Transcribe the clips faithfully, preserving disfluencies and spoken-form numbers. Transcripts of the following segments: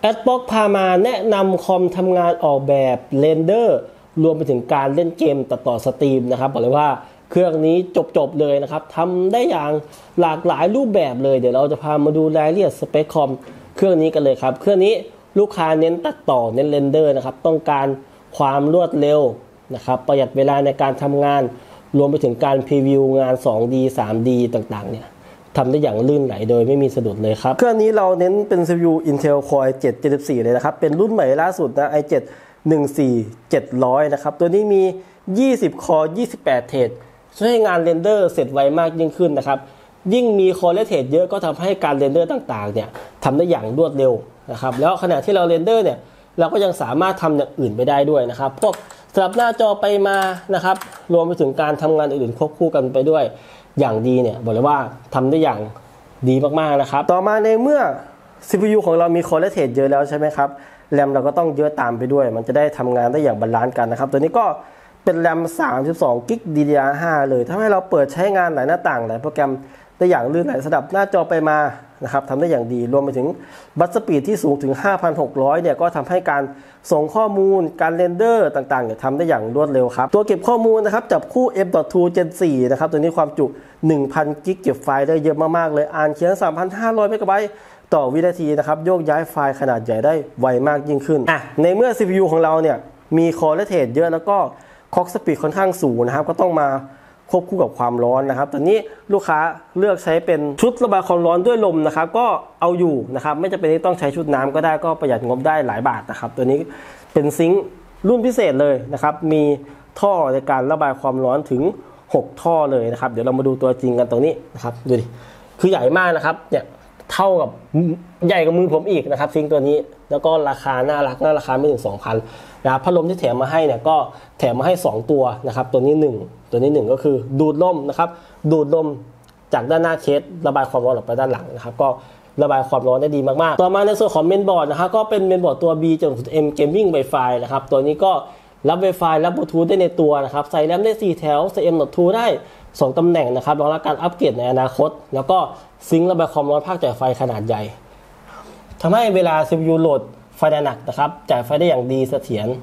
แอดบล็อกพามาแนะนำคอมทำงานออกแบบเรนเดอร์รวมไปถึงการเล่นเกมตัดต่อสตรีมนะครับบอกเลยว่าเครื่องนี้จบๆเลยนะครับทำได้อย่างหลากหลายรูปแบบเลยเดี๋ยวเราจะพามาดูรายละเอียดสเปคคอมเครื่องนี้กันเลยครับเครื่องนี้ลูกค้าเน้นตัดต่อเน้นเรนเดอร์นะครับต้องการความรวดเร็วนะครับประหยัดเวลาในการทำงานรวมไปถึงการพรีวิวงาน สองดี สามดี ต่างๆเนี่ยทำได้อย่างลื่นไหลโดยไม่มีสะดุดเลยครับเครื่องนี้เราเน้นเป็น ซี พี ยู Intel Core ไอ เซเว่น เจ็ดสิบสี่เลยนะครับเป็นรุ่นใหม่ล่าสุดนะ ไอ เซเว่น หนึ่งสี่เจ็ดศูนย์ นะครับตัวนี้มียี่สิบคอร์ยี่สิบแปดเทรดช่วยให้งานเรนเดอร์เสร็จไวมากยิ่งขึ้นนะครับยิ่งมีคอร์และเทรดเยอะก็ทำให้การเรนเดอร์ต่างๆเนี่ยทำได้อย่างรวดเร็วนะครับแล้วขณะที่เราเรนเดอร์เนี่ยเราก็ยังสามารถทำอย่างอื่นไปได้ด้วยนะครับพวกสลับหน้าจอไปมานะครับรวมไปถึงการทำงานอื่นๆควบคู่กันไปด้วยอย่างดีเนี่ยบอกเลยว่าทำได้อย่างดีมากๆนะครับต่อมาในเมื่อ ซี พี ยู ของเรามีคอร์และเทรดเยอะแล้วใช่ไหมครับแรมเราก็ต้องเยอะตามไปด้วยมันจะได้ทำงานได้อย่างบาลานซ์กันนะครับตัวนี้ก็เป็นแรมสามสิบสองกิก ดี ดี อาร์ ห้า เลยทำให้เราเปิดใช้งานหลายหน้าต่างหลายโปรแกรมได้อย่างลื่นไหลสลับหน้าจอไปมานะครับทำได้อย่างดีรวมไปถึงบัตสปีดที่สูงถึง ห้าพันหกร้อย เนี่ยก็ทำให้การส่งข้อมูลการเรนเดอร์ต่างๆเนี่ยทำได้อย่างรวดเร็วครับตัวเก็บข้อมูลนะครับจับคู่ เอฟ ดอท ทู เจน โฟร์ นะครับตัวนี้ความจุ หนึ่งพัน กิกเก็บไฟล์ได้เยอะมากๆเลยอ่านเขียน สามพันห้าร้อย เมกะไบต์ต่อวินาทีนะครับโยกย้ายไฟล์ขนาดใหญ่ได้ไวมากยิ่งขึ้นอ่ะในเมื่อ ซี พี ยู ของเราเนี่ยมีคอร์และเทรดเยอะแล้วก็คล็อกสปีดค่อนข้างสูงนะครับก็ต้องมาควบคู่กับความร้อนนะครับตอนนี้ลูกค้าเลือกใช้เป็นชุดระบายความร้อนด้วยลมนะครับก็เอาอยู่นะครับไม่จำเป็นที่ต้องใช้ชุดน้ำก็ได้ก็ประหยัดงบได้หลายบาทนะครับตัวนี้เป็นซิงค์รุ่นพิเศษเลยนะครับมีท่อในการระบายความร้อนถึงหกท่อเลยนะครับเดี๋ยวเรามาดูตัวจริงกันตรงนี้นะครับดูดิคือใหญ่มากนะครับเนี่ยเท่ากับใหญ่กว่ามือผมอีกนะครับซิงค์ตัวนี้แล้วก็ราคาน่ารักน่าราคาไม่ถึง สองพัน นะครับพัดลมที่แถมมาให้เนี่ยก็แถมมาให้สองตัวนะครับตัวนี้หนึ่งตัวนี้หนึ่งก็คือดูดลมนะครับดูดลมจากด้านหน้าเคสระบายความร้อนออกไปด้านหลังนะครับก็ระบายความร้อนได้ดีมากๆต่อมาในส่วนของเมนบอร์ดนะครับก็เป็นเมนบอร์ดตัว B จนถึง M Gaming Wi-Fi นะครับตัวนี้ก็รับ Wi-Fi รับบลูทูธได้ในตัวนะครับใส่แรมได้สี่แถวใส่ เอ็ม ดอท ทู ได้สองตำแหน่งนะครับรองรับการอัปเกรดในอนาคตแล้วก็ซิงค์ระบายความร้อนภาคจ่ายไฟขนาดใหญ่ทำให้เวลา ซี พี ยู โหลดไฟหนักนะครับจ่ายไฟได้อย่างดีเสถียร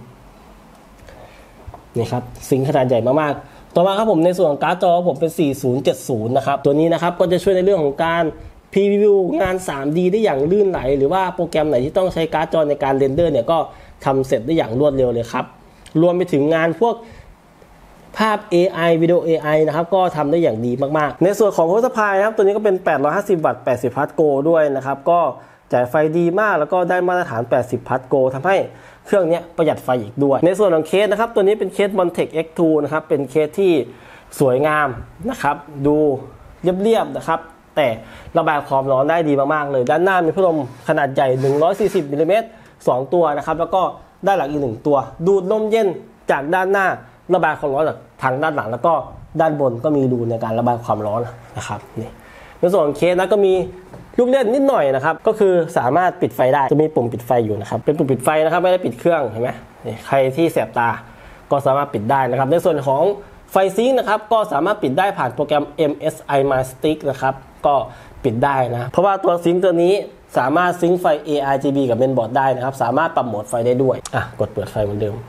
นี่ครับซิงค์ขนาดใหญ่มากๆต่อมาครับผมในส่วนของการ์ดจอผมเป็นสี่ศูนย์เจ็ดศูนย์นะครับตัวนี้นะครับก็จะช่วยในเรื่องของการพรีวิวงาน สามดี ได้อย่างลื่นไหลหรือว่าโปรแกรมไหนที่ต้องใช้การ์ดจอในการเรนเดอร์เนี่ยก็ทำเสร็จได้อย่างรวดเร็วเลยครับรวมไปถึงงานพวกภาพ เอ ไอ วิดีโอ เอ ไอ นะครับก็ทำได้อย่างดีมากๆในส่วนของโพสต์พายนะครับตัวนี้ก็เป็นแปดร้อยห้าสิบวัตต์แปดสิบพัทโกด้วยนะครับก็จ่ายไฟดีมากแล้วก็ได้มาตรฐานแปดสิบพัทโกทำให้เครื่องนี้ประหยัดไฟอีกด้วยในส่วนของเคสนะครับตัวนี้เป็นเคส Montech เอ็กซ์ ทู นะครับเป็นเคสที่สวยงามนะครับดูเรียบๆนะครับแต่ระบายความร้อนได้ดีมากๆเลยด้านหน้ามีพัดลมขนาดใหญ่หนึ่งร้อยสี่สิบมิลลิเมตรสองตัวนะครับแล้วก็ด้านหลังอีกหนึ่งตัวดูดลมเย็นจากด้านหน้าระบายความร้อนจากทางด้านหลังแล้วก็ด้านบนก็มีรูในการระบายความร้อนนะครับนี่ในส่วนของเคสนะก็มีลูกเล่นนิดหน่อยนะครับก็คือสามารถปิดไฟได้จะมีปุ่มปิดไฟอยู่นะครับเป็นปุ่มปิดไฟนะครับไม่ได้ปิดเครื่องเห็นไหมใครที่แสบตาก็สามารถปิดได้นะครับในส่วนของไฟซิงค์นะครับก็สามารถปิดได้ผ่านโปรแกรม เอ็ม เอส ไอ My Stick นะครับก็ปิดได้นะเพราะว่าตัวซิงค์ตัวนี้สามารถซิงค์ไฟ เอ อาร์ จี บี กับเมนบอร์ดได้นะครับสามารถปรับโหมดไฟได้ด้วยอ่ะกดเปิดไฟเหมือนเดิม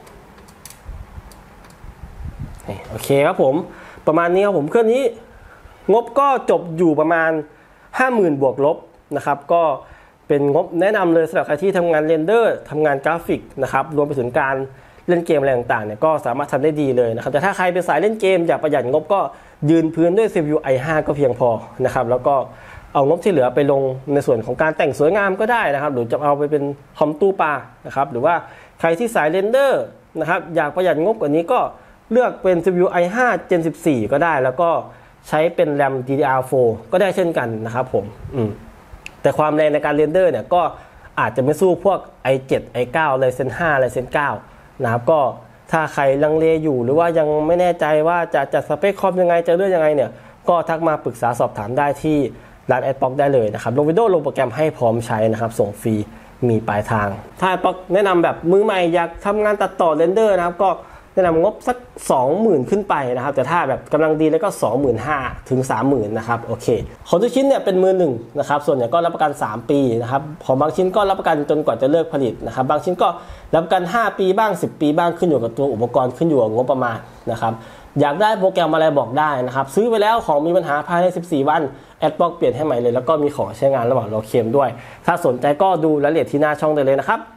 โอเคครับผมประมาณนี้ครับผมเครื่องนี้งบก็จบอยู่ประมาณ ห้าหมื่น บวกลบนะครับก็เป็นงบแนะนำเลยสำหรับใครที่ทำงานเรนเดอร์ทำงานกราฟิกนะครับรวมไปถึงการเล่นเกมอะไรต่างๆเนี่ยก็สามารถทำได้ดีเลยนะครับแต่ถ้าใครเป็นสายเล่นเกมอยากประหยัดงบก็ยืนพื้นด้วย ซี พี ยู ไอ ไฟว์ ก็เพียงพอนะครับแล้วก็เอางบที่เหลือไปลงในส่วนของการแต่งสวยงามก็ได้นะครับหรือจะเอาไปเป็นคอมตู้ปลานะครับหรือว่าใครที่สายเรนเดอร์นะครับอยากประหยัดงบกว่านี้ก็เลือกเป็น ซี พี ยู ไอ ไฟว์ เจน สิบสี่ ก็ได้แล้วก็ใช้เป็นแรม ดี ดี อาร์ โฟร์ ก็ได้เช่นกันนะครับผมอืมแต่ความแรงในการเรนเดอร์เนี่ยก็อาจจะไม่สู้พวก ไอ เซเว่น ไอ ไนน์ Ryzen ห้า Ryzen เก้านะครับก็ถ้าใครลังเลอยู่หรือว่ายังไม่แน่ใจว่าจะจัดสเปคคอมยังไงจะเลือกยังไงเนี่ยก็ทักมาปรึกษาสอบถามได้ที่ร้าน Adblock ได้เลยนะครับลงวิดีโอลงโปรแกรมให้พร้อมใช้นะครับส่งฟรีมีปลายทางถ้า Adblock แนะนำแบบมือใหม่อยากทำงานตัดต่อเรนเดอร์นะครับก็แนะนำงบสัก สองหมื่น ขึ้นไปนะครับแต่ถ้าแบบกำลังดีแล้วก็ สองหมื่นห้าพัน ถึง สามหมื่น นะครับโอเคของทุกชิ้นเนี่ยเป็นมือหนึ่งนะครับส่วนใหญ่ก็รับประกันสามปีนะครับของบางชิ้นก็รับประกันจนกว่าจะเลิกผลิตนะครับบางชิ้นก็รับประกันห้าปีบ้างสิบปีบ้างขึ้นอยู่กับตัวอุปกรณ์ขึ้นอยู่กับงบประมาณนะครับอยากได้โปรแกรมอะไรบอกได้นะครับซื้อไปแล้วของมีปัญหาภายในสิบสี่วันแอดบล็อกเปลี่ยนให้ใหม่เลยแล้วก็มีของใช้งานระหว่างรอเคลมด้วยถ้าสนใจก็ดูรายละเอียดที่หน้าช่องได้เลยนะครับ